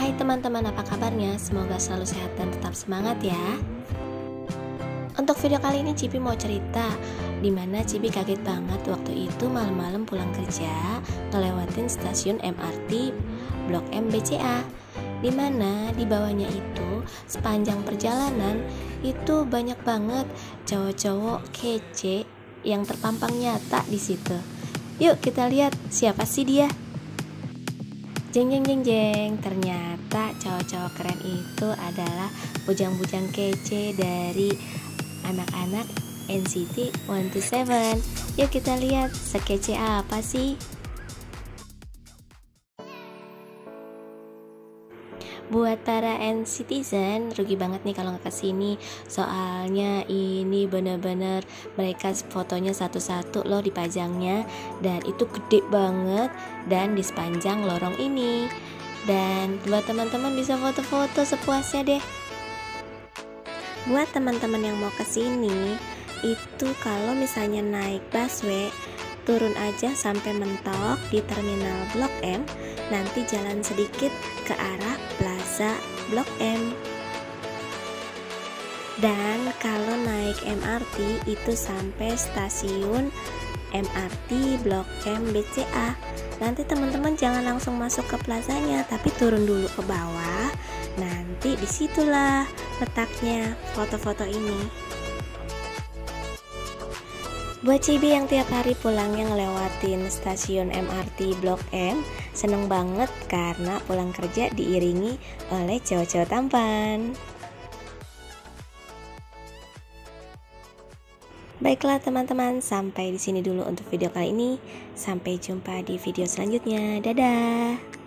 Hai teman-teman, apa kabarnya? Semoga selalu sehat dan tetap semangat ya. Untuk video kali ini Cibi mau cerita dimana Cibi kaget banget waktu itu malam-malam pulang kerja ngelewatin stasiun MRT Blok M BCA, dimana di bawahnya itu sepanjang perjalanan itu banyak banget cowok-cowok kece yang terpampang nyata di situ. Yuk kita lihat siapa sih dia. Jeng jeng jeng jeng, ternyata cowok-cowok keren itu adalah bujang-bujang kece dari anak-anak NCT 127. Yuk kita lihat sekece apa sih. Buat para NCTzen, rugi banget nih kalau nggak kesini. Soalnya ini bener-bener mereka fotonya satu-satu loh dipajangnya. Dan itu gede banget dan di sepanjang lorong ini. Dan buat teman-teman bisa foto-foto sepuasnya deh. Buat teman-teman yang mau kesini, itu kalau misalnya naik busway, turun aja sampai mentok di terminal Blok M, nanti jalan sedikit ke arah Plaza Blok M. Dan kalau naik MRT itu sampai stasiun MRT Blok M BCA. Nanti teman-teman jangan langsung masuk ke plazanya, tapi turun dulu ke bawah. Nanti disitulah letaknya foto-foto ini. Buat Cibi yang tiap hari pulangnya ngelewatin stasiun MRT Blok M, seneng banget karena pulang kerja diiringi oleh cowok-cowok tampan. Baiklah teman-teman, sampai di sini dulu untuk video kali ini. Sampai jumpa di video selanjutnya. Dadah.